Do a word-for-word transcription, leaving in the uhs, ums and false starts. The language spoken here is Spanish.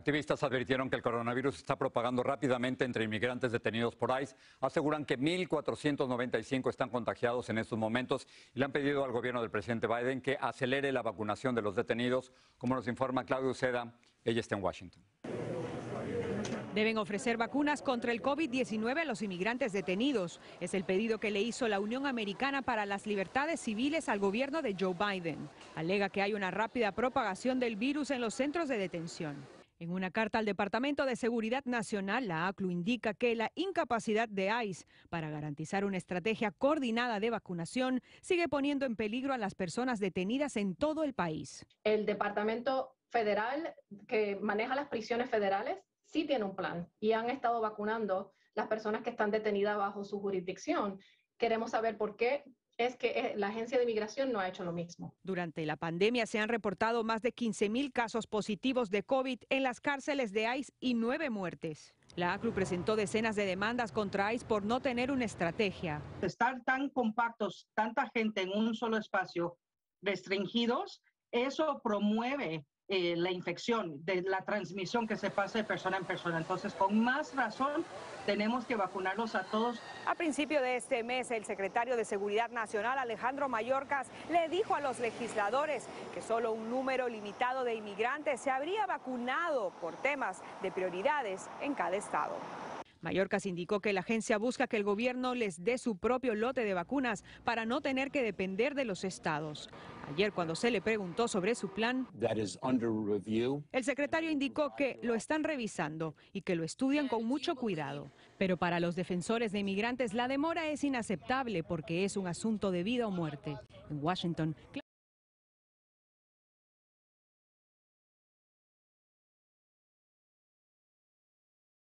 Activistas advirtieron que el coronavirus está propagando rápidamente entre inmigrantes detenidos por ICE. Aseguran que mil cuatrocientos noventa y cinco están contagiados en estos momentos y le han pedido al gobierno del presidente Biden que acelere la vacunación de los detenidos. Como nos informa Claudia Uceda, ella está en Washington. Deben ofrecer vacunas contra el COVID diecinueve a los inmigrantes detenidos. Es el pedido que le hizo la Unión Americana para las Libertades Civiles al gobierno de Joe Biden. Alega que hay una rápida propagación del virus en los centros de detención. En una carta al Departamento de Seguridad Nacional, la A C L U indica que la incapacidad de ICE para garantizar una estrategia coordinada de vacunación sigue poniendo en peligro a las personas detenidas en todo el país. El Departamento Federal que maneja las prisiones federales sí tiene un plan y han estado vacunando las personas que están detenidas bajo su jurisdicción. Queremos saber por qué es que la Agencia de Inmigración no ha hecho lo mismo. Durante la pandemia se han reportado más de quince mil casos positivos de COVID en las cárceles de ICE y nueve muertes. La A C L U presentó decenas de demandas contra ICE por no tener una estrategia. Estar tan compactos, tanta gente en un solo espacio, restringidos, eso promueve eh, la infección, de la transmisión que se pasa de persona en persona. Entonces, con más razón, tenemos que vacunarlos a todos. A principio de este mes, el secretario de Seguridad Nacional, Alejandro Mayorkas, le dijo a los legisladores que solo un número limitado de inmigrantes se habría vacunado por temas de prioridades en cada estado. Mayorkas indicó que la agencia busca que el gobierno les dé su propio lote de vacunas para no tener que depender de los estados. Ayer, cuando se le preguntó sobre su plan, el secretario indicó que lo están revisando y que lo estudian con mucho cuidado. Pero para los defensores de inmigrantes la demora es inaceptable porque es un asunto de vida o muerte. En Washington,